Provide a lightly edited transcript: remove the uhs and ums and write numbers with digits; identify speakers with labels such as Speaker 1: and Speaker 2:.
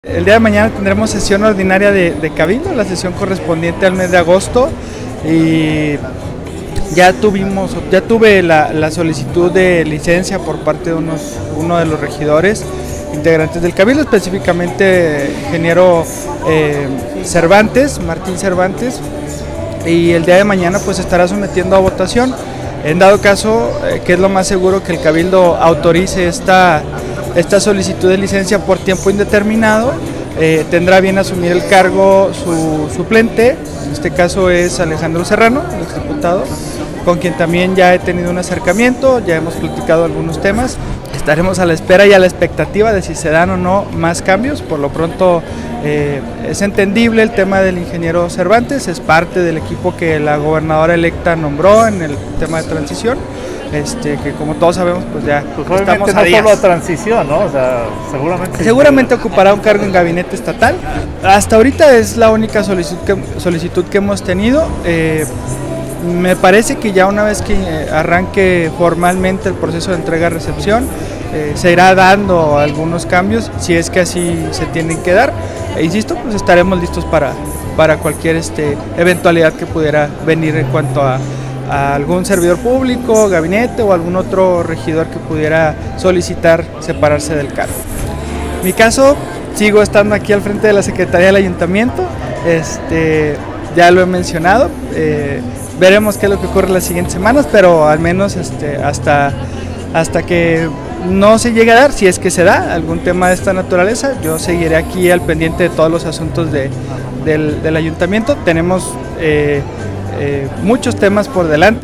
Speaker 1: El día de mañana tendremos sesión ordinaria de Cabildo, la sesión correspondiente al mes de agosto, y ya tuve la solicitud de licencia por parte de uno de los regidores integrantes del Cabildo, específicamente ingeniero Martín Cervantes, y el día de mañana pues estará sometiendo a votación. En dado caso, que es lo más seguro, que el Cabildo autorice esta solicitud de licencia por tiempo indeterminado, tendrá bien asumir el cargo su suplente. En este caso es Alejandro Serrano, el exdiputado, con quien también ya he tenido un acercamiento, ya hemos platicado algunos temas. Estaremos a la espera y a la expectativa de si se dan o no más cambios. Por lo pronto es entendible el tema del ingeniero Cervantes, es parte del equipo que la gobernadora electa nombró en el tema de transición. Que como todos sabemos, pues ya estamos a días.
Speaker 2: No solo transición, ¿no? O sea,
Speaker 1: seguramente ocupará un cargo en gabinete estatal. Hasta ahorita es la única solicitud que hemos tenido. Me parece que ya una vez que arranque formalmente el proceso de entrega-recepción, se irá dando algunos cambios, si es que así se tienen que dar. Insisto, pues estaremos listos para cualquier eventualidad que pudiera venir en cuanto a algún servidor público, gabinete o algún otro regidor que pudiera solicitar separarse del cargo. En mi caso, sigo estando aquí al frente de la Secretaría del Ayuntamiento, ya lo he mencionado, veremos qué es lo que ocurre las siguientes semanas, pero al menos hasta que no se llegue a dar, si es que se da algún tema de esta naturaleza, yo seguiré aquí al pendiente de todos los asuntos del Ayuntamiento. Tenemos muchos temas por delante.